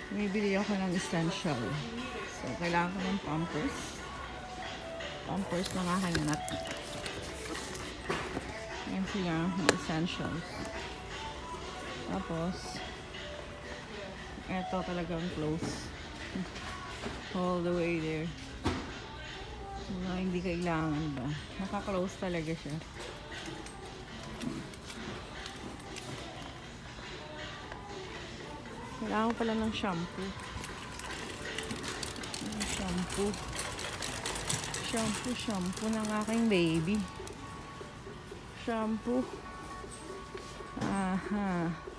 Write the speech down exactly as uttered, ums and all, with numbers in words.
Bumibili ako ng essential. So, kailangan ko ng pampers. Pampers ng aking anak. Yan sila ng essentials. Tapos, eto talagang close. All the way there. Mga hindi kailangan ba? Naka-close talaga siya. Kailangan ko pala ng shampoo. Shampoo. Shampoo, shampoo ng aking baby. Shampoo. Aha.